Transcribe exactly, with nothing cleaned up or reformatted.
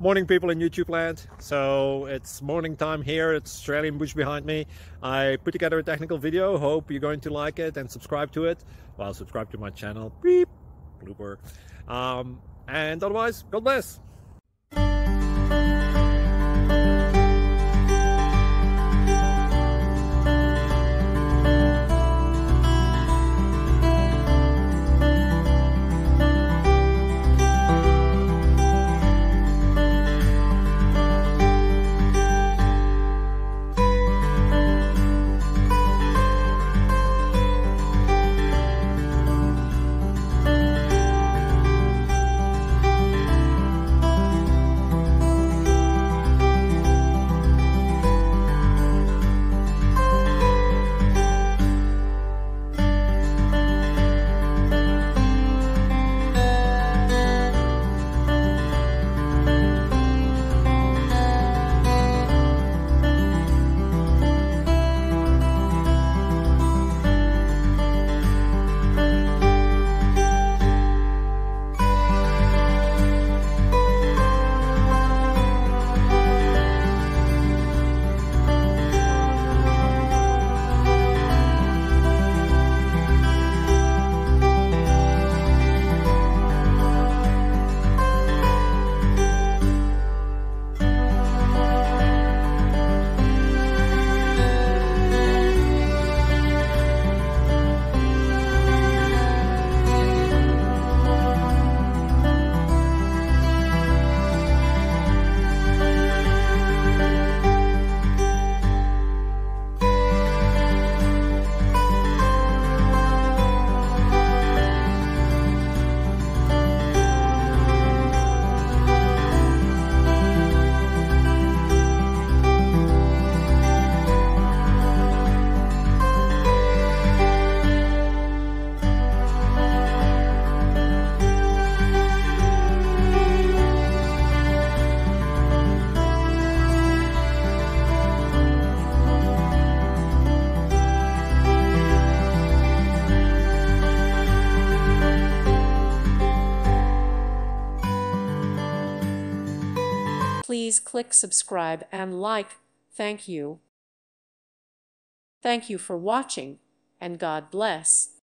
Morning, people in YouTube land. So it's morning time here. It's Australian bush behind me. I put together a technical video. Hope you're going to like it and subscribe to it. Well, subscribe to my channel. Beep. Blooper. Um, and otherwise, God bless. Please click subscribe and like. Thank you. Thank you for watching, and God bless.